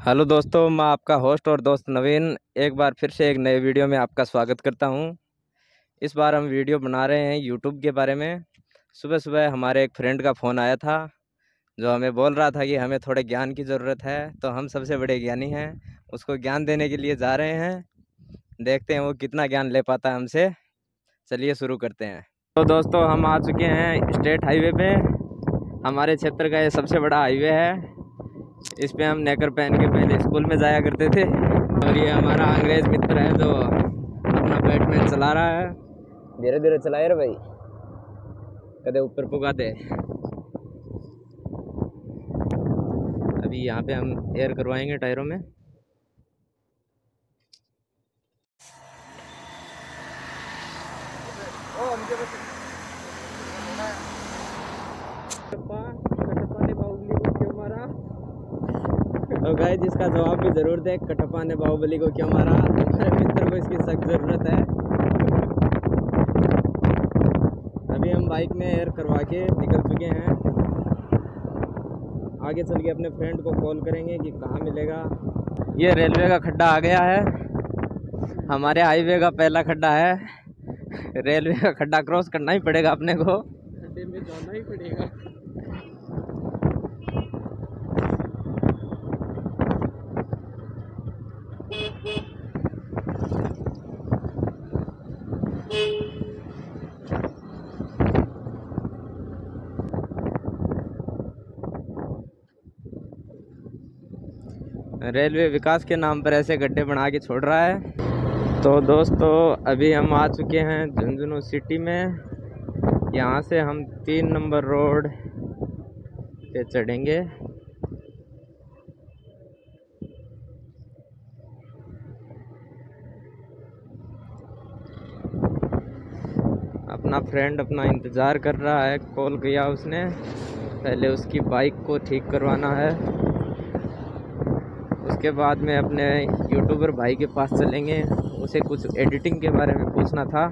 Hello दोस्तों, मैं आपका होस्ट और दोस्त नवीन एक बार फिर से एक नए वीडियो में आपका स्वागत करता हूं। इस बार हम वीडियो बना रहे हैं यूट्यूब के बारे में। सुबह सुबह हमारे एक फ्रेंड का फ़ोन आया था जो हमें बोल रहा था कि हमें थोड़े ज्ञान की ज़रूरत है, तो हम सबसे बड़े ज्ञानी हैं, उसको ज्ञान देने के लिए जा रहे हैं। देखते हैं वो कितना ज्ञान ले पाता है हमसे। चलिए शुरू करते हैं। तो दोस्तों, हम आ चुके हैं स्टेट हाईवे पे। हमारे क्षेत्र का ये सबसे बड़ा हाईवे है। इस पे हम नेकर पहन के पहले स्कूल में जाया करते थे। और ये हमारा अंग्रेज मित्र है जो अपना बैटमैन चला रहा है। धीरे धीरे चलाए रे भाई, कदे ऊपर पुगा दे। अभी यहाँ पे हम एयर करवाएंगे टायरों में। तो गाइस, इसका जवाब भी जरूर दे, कटप्पा ने बाहुबली को क्यों मारा। हमारे मित्र को इसकी सख्त ज़रूरत है। अभी हम बाइक में एयर करवा के निकल चुके हैं। आगे चल के अपने फ्रेंड को कॉल करेंगे कि कहाँ मिलेगा। ये रेलवे का खड्डा आ गया है। हमारे हाईवे का पहला खड्डा है। रेलवे का खड्डा क्रॉस करना ही पड़ेगा अपने को, खड्डे में जाना ही पड़ेगा। रेलवे विकास के नाम पर ऐसे गड्ढे बना के छोड़ रहा है। तो दोस्तों, अभी हम आ चुके हैं झुंझुनू सिटी में। यहाँ से हम 3 नंबर रोड पे चढ़ेंगे। अपना फ्रेंड अपना इंतज़ार कर रहा है, कॉल किया उसने। पहले उसकी बाइक को ठीक करवाना है, उसके बाद में अपने यूट्यूबर भाई के पास चलेंगे। उसे कुछ एडिटिंग के बारे में पूछना था।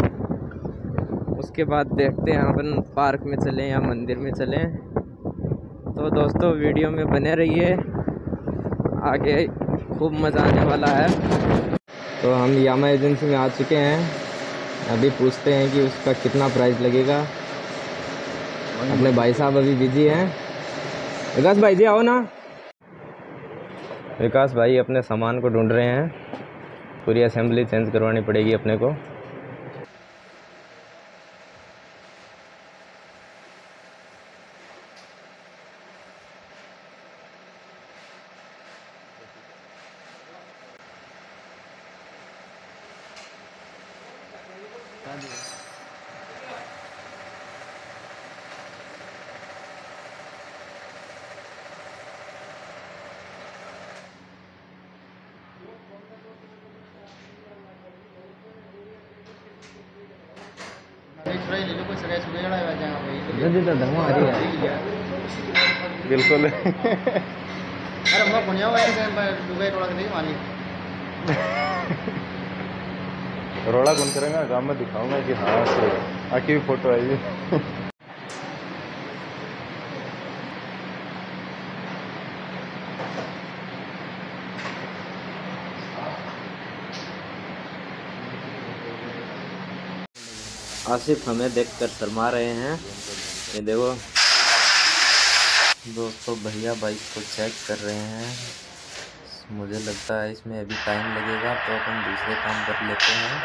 उसके बाद देखते हैं अपन पार्क में चलें या मंदिर में चलें। तो दोस्तों, वीडियो में बने रहिए, आगे खूब मज़ा आने वाला है। तो हम यामा एजेंसी में आ चुके हैं। अभी पूछते हैं कि उसका कितना प्राइस लगेगा। अपने भाई साहब अभी बिजी हैं। विकास भाई जी आओ ना। विकास भाई अपने सामान को ढूंढ रहे हैं। पूरी असेंबली चेंज करवानी पड़ेगी अपने को। जल्दी तो धमा आ रही है। बिल्कुल। अरे मैं पुण्या दुबई रोड़ा नहीं मानी रोड़ा कौन करेगा, गाँव में दिखाऊंगा कि हाँ तो आकी भी फोटो आई है। आसिफ हमें देखकर शर्मा रहे हैं। ये देखो दोस्तों, भैया बाइक को चेक कर रहे हैं। मुझे लगता है इसमें अभी टाइम लगेगा, तो अपन दूसरे काम कर लेते हैं।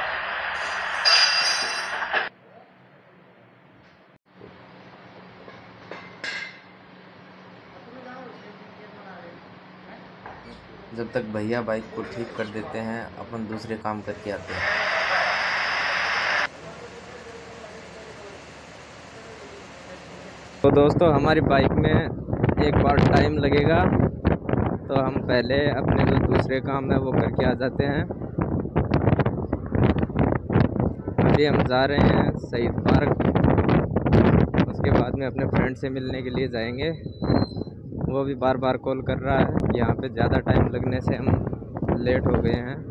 जब तक भैया बाइक को ठीक कर देते हैं, अपन दूसरे काम करके आते हैं। तो दोस्तों, हमारी बाइक में एक बार टाइम लगेगा, तो हम पहले अपने जो दूसरे काम है वो करके आ जाते हैं। अभी हम जा रहे हैं शहीद पार्क। उसके बाद में अपने फ्रेंड से मिलने के लिए जाएंगे। वो भी बार बार कॉल कर रहा है। यहाँ पे ज़्यादा टाइम लगने से हम लेट हो गए हैं।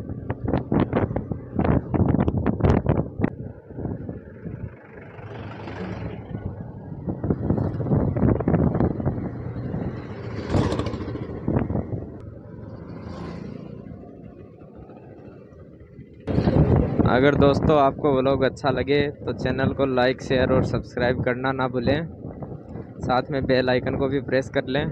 अगर दोस्तों आपको व्लॉग अच्छा लगे तो चैनल को लाइक शेयर और सब्सक्राइब करना ना भूलें, साथ में बेल आइकन को भी प्रेस कर लें।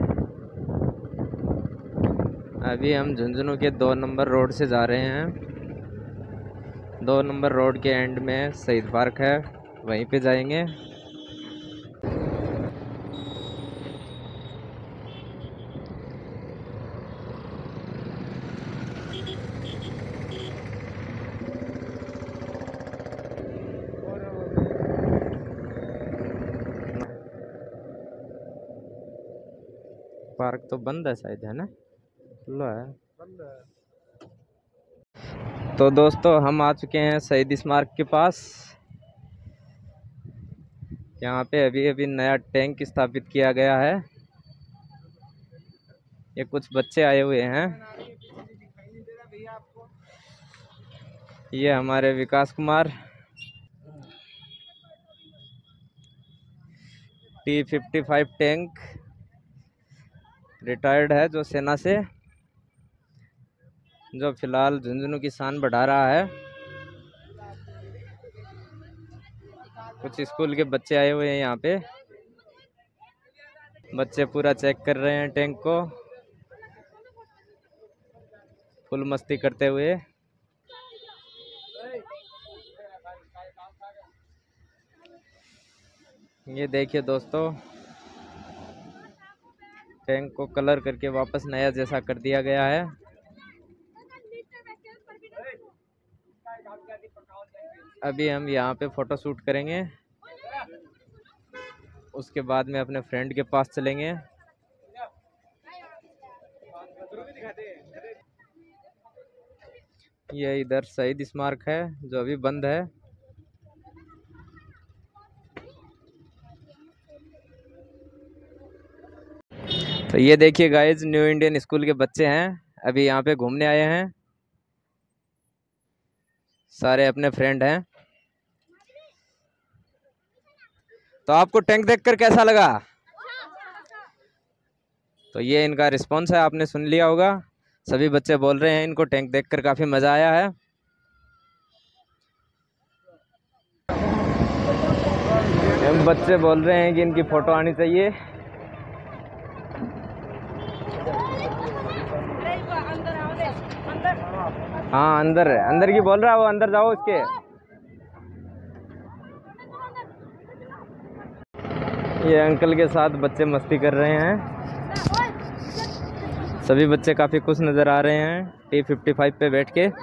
अभी हम झुंझुनू के 2 नंबर रोड से जा रहे हैं। 2 नंबर रोड के एंड में शहीद पार्क है, वहीं पे जाएंगे। पार्क तो बंद है शायद, है ना? खुला है। तो दोस्तों हम आ चुके हैं शहीद स्मारक के पास। यहाँ पे अभी नया टैंक स्थापित किया गया है। ये कुछ बच्चे आए हुए हैं। ये हमारे विकास कुमार T-55 टैंक रिटायर्ड है जो सेना से, जो फिलहाल झुंझुनू की शान बढ़ा रहा है। कुछ स्कूल के बच्चे आए हुए हैं यहाँ पे। बच्चे पूरा चेक कर रहे हैं टैंक को, फुल मस्ती करते हुए। ये देखिए दोस्तों, टैंक को कलर करके वापस नया जैसा कर दिया गया है। अभी हम यहाँ पे फोटो शूट करेंगे, उसके बाद में अपने फ्रेंड के पास चलेंगे। ये इधर शहीद स्मारक है जो अभी बंद है। तो ये देखिए गाइज, न्यू इंडियन स्कूल के बच्चे हैं, अभी यहाँ पे घूमने आए हैं। सारे अपने फ्रेंड हैं। तो आपको टैंक देखकर कैसा लगा? तो ये इनका रिस्पॉन्स है, आपने सुन लिया होगा। सभी बच्चे बोल रहे हैं इनको टैंक देखकर काफी मजा आया है। हम बच्चे बोल रहे हैं कि इनकी फोटो आनी चाहिए। हाँ अंदर है, अंदर की बोल रहा है वो, अंदर जाओ इसके। ये अंकल के साथ बच्चे मस्ती कर रहे हैं। सभी बच्चे काफ़ी खुश नज़र आ रहे हैं T-55 पे बैठ के।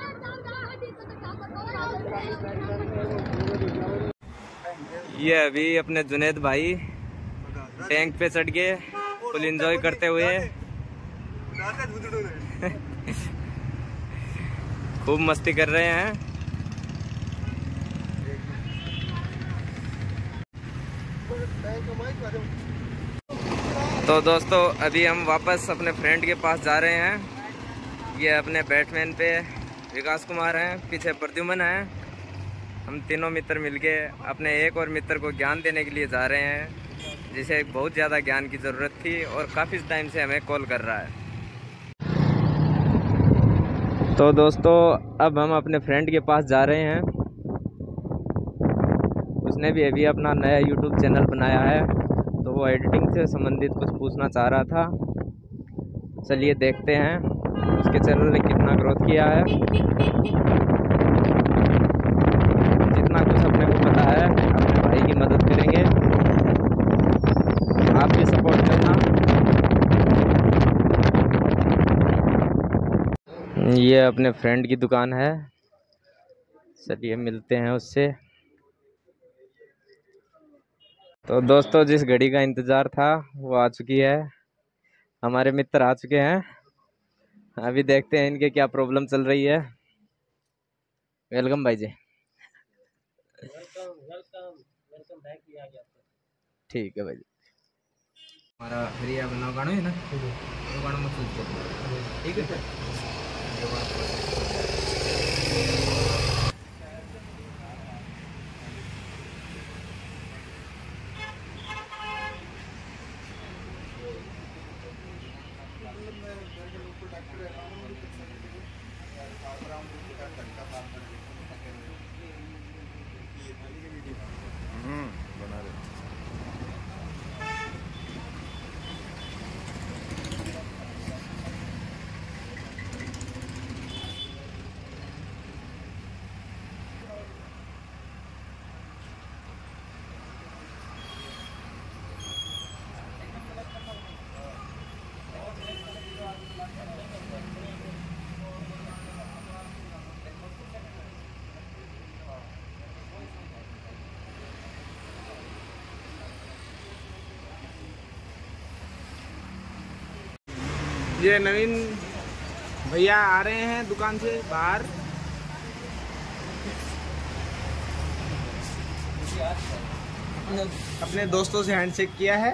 ये अभी अपने जुनेद भाई टैंक पे चढ़ के फुल एंजॉय करते हुए खूब मस्ती कर रहे हैं। तो दोस्तों अभी हम वापस अपने फ्रेंड के पास जा रहे हैं। ये अपने बैटमैन पे विकास कुमार हैं, पीछे प्रद्युमन हैं। हम तीनों मित्र मिलके अपने एक और मित्र को ज्ञान देने के लिए जा रहे हैं, जिसे बहुत ज़्यादा ज्ञान की ज़रूरत थी और काफ़ी टाइम से हमें कॉल कर रहा है। तो दोस्तों अब हम अपने फ्रेंड के पास जा रहे हैं। उसने भी अभी अपना नया यूट्यूब चैनल बनाया है, तो वो एडिटिंग से संबंधित कुछ पूछना चाह रहा था। चलिए देखते हैं उसके चैनल ने कितना ग्रोथ किया है। जितना कुछ अपने को पता है अपने भाई की मदद करेंगे, आप भी सपोर्ट करना। ये अपने फ्रेंड की दुकान है, चलिए मिलते हैं उससे। तो दोस्तों जिस घड़ी का इंतज़ार था वो आ चुकी है, हमारे मित्र आ चुके हैं। अभी देखते हैं इनके क्या प्रॉब्लम चल रही है। वेलकम भाई जी। वेलकम बैक किया गया। ठीक है भाई जी। हमारा हरिया बनाओ गाना है ना, वो गाना मत सुनते, ठीक है। बना रहे। ये नवीन भैया आ रहे हैं दुकान से बाहर। अपने दोस्तों से हैंडशेक किया है।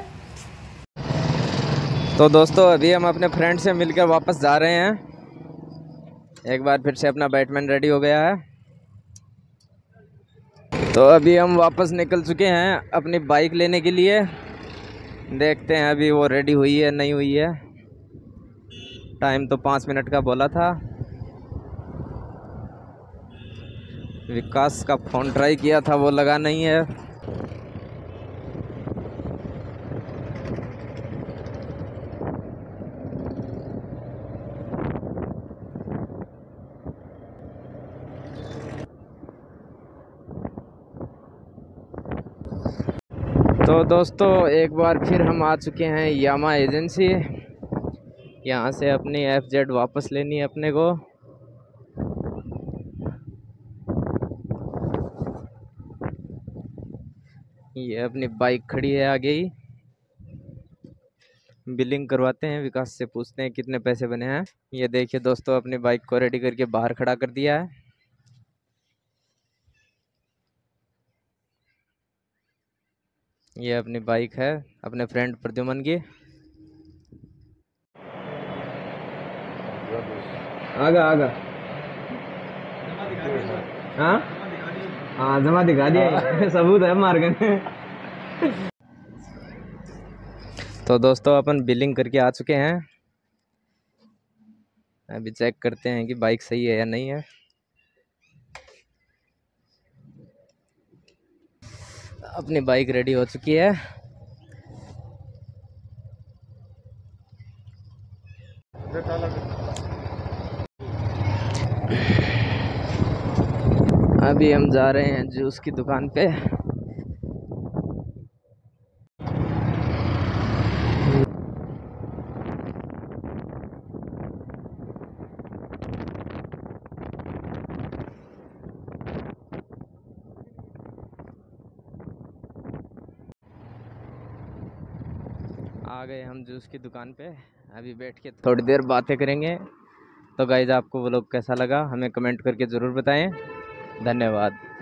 तो दोस्तों अभी हम अपने फ्रेंड से मिलकर वापस जा रहे हैं। एक बार फिर से अपना बैटमैन रेडी हो गया है। तो अभी हम वापस निकल चुके हैं अपनी बाइक लेने के लिए। देखते हैं अभी वो रेडी हुई है नहीं हुई है। टाइम तो 5 मिनट का बोला था। विकास का फ़ोन ट्राई किया था, वो लगा नहीं है। तो दोस्तों एक बार फिर हम आ चुके हैं यामा एजेंसी। यहाँ से अपनी FZ वापस लेनी है अपने को। ये अपनी बाइक खड़ी है आगे ही। बिलिंग करवाते हैं, विकास से पूछते हैं कितने पैसे बने हैं। ये देखिए दोस्तों अपनी बाइक को रेडी करके बाहर खड़ा कर दिया है। ये अपनी बाइक है अपने फ्रेंड प्रद्युमन की। आगा आगा हाँ हाँ जमा दिखा दिया सबूत है मार गए। तो दोस्तों अपन बिलिंग करके आ चुके हैं। अभी चेक करते हैं कि बाइक सही है या नहीं है। अपनी बाइक रेडी हो चुकी है। अभी हम जा रहे हैं जूस की दुकान पे। आ गए हम जूस की दुकान पे। अभी बैठ के थोड़ी देर बातें करेंगे। तो गाइज आपको वो लोग कैसा लगा हमें कमेंट करके ज़रूर बताएं। धन्यवाद।